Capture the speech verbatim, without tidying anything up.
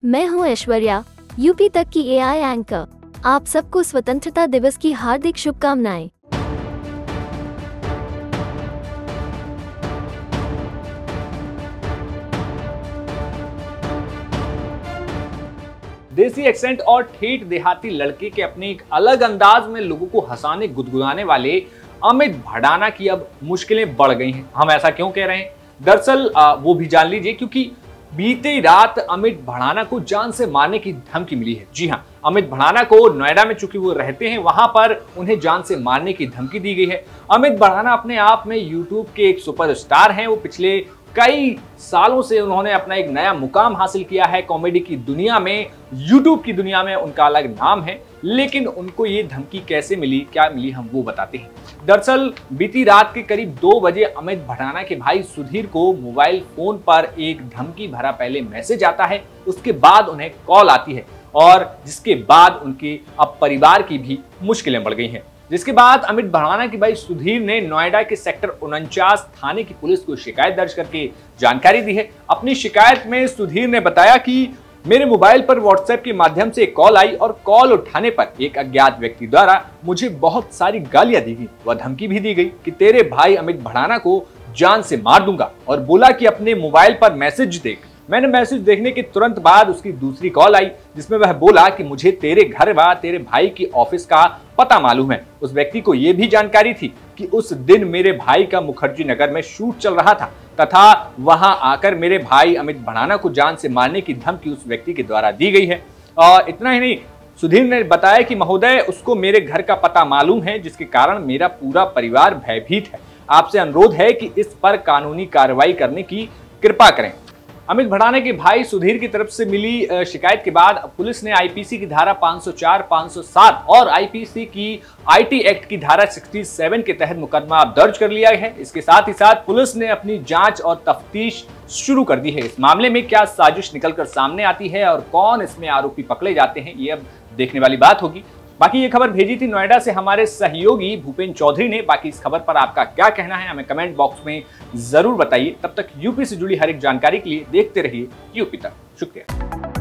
मैं हूं ऐश्वर्या, यूपी तक की एआई एंकर। आप सबको स्वतंत्रता दिवस की हार्दिक शुभकामनाएं। देसी एक्सेंट और ठेठ देहाती लड़के के अपने एक अलग अंदाज में लोगों को हंसाने गुदगुदाने वाले अमित भड़ाना की अब मुश्किलें बढ़ गई हैं। हम ऐसा क्यों कह रहे हैं? दरअसल वो भी जान लीजिए, क्योंकि बीते रात अमित भड़ाना को जान से मारने की धमकी मिली है। जी हाँ, अमित भड़ाना को नोएडा में चूंकि वो रहते हैं, वहां पर उन्हें जान से मारने की धमकी दी गई है। अमित भड़ाना अपने आप में यूट्यूब के एक सुपरस्टार हैं। वो पिछले कई सालों से उन्होंने अपना एक नया मुकाम हासिल किया है कॉमेडी की दुनिया में, यूट्यूब की दुनिया में उनका अलग नाम है। लेकिन उनको ये धमकी कैसे मिली, क्या मिली, हम वो बताते हैं। दरअसल बीती रात के करीब दो बजे अमित भड़ाना के भाई सुधीर को मोबाइल फोन पर एक धमकी भरा पहले मैसेज आता है, उसके बाद उन्हें कॉल आती है और जिसके बाद उनके अब परिवार की भी मुश्किलें बढ़ गई हैं। जिसके बाद अमित भड़ाना के भाई सुधीर ने नोएडा के सेक्टर उनचास थाने की पुलिस को शिकायत दर्ज करके जानकारी दी है। अपनी शिकायत में सुधीर ने बताया कि मेरे मोबाइल पर व्हाट्सएप के माध्यम से एक कॉल आई और कॉल उठाने पर एक अज्ञात व्यक्ति द्वारा मुझे बहुत सारी गालियां दी गई। वह धमकी भी दी गई कि तेरे भाई अमित भड़ाना को जान से मार दूंगा और बोला कि अपने मोबाइल पर मैसेज देख। मैंने मैसेज देखने के तुरंत बाद उसकी दूसरी कॉल आई, जिसमें वह बोला कि मुझे तेरे घर व तेरे भाई की ऑफिस का पता मालूम है। उस व्यक्ति को यह भी जानकारी थी कि उस दिन मेरे भाई का मुखर्जी नगर में शूट चल रहा था तथा वहां आकर मेरे भाई अमित भड़ाना को जान से मारने की धमकी उस व्यक्ति के द्वारा दी गई है। और इतना ही नहीं, सुधीर ने बताया कि महोदय, उसको मेरे घर का पता मालूम है, जिसके कारण मेरा पूरा परिवार भयभीत है। आपसे अनुरोध है कि इस पर कानूनी कार्रवाई करने की कृपा करें। अमित भड़ाना के भाई सुधीर की तरफ से मिली शिकायत के बाद पुलिस ने आईपीसी की धारा पाँच सौ चार, पाँच सौ सात और आईपीसी की आईटी एक्ट की धारा सड़सठ के तहत मुकदमा दर्ज कर लिया है। इसके साथ ही साथ पुलिस ने अपनी जांच और तफ्तीश शुरू कर दी है। इस मामले में क्या साजिश निकलकर सामने आती है और कौन इसमें आरोपी पकड़े जाते हैं, ये अब देखने वाली बात होगी। बाकी ये खबर भेजी थी नोएडा से हमारे सहयोगी भूपेन चौधरी ने। बाकी इस खबर पर आपका क्या कहना है, हमें कमेंट बॉक्स में जरूर बताइए। तब तक यूपी से जुड़ी हर एक जानकारी के लिए देखते रहिए यूपी तक। शुक्रिया।